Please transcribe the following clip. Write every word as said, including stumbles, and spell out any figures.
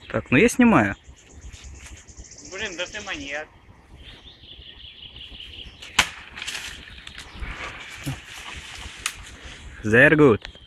Так, ну я снимаю. Блин, да ты маньяк. Very good.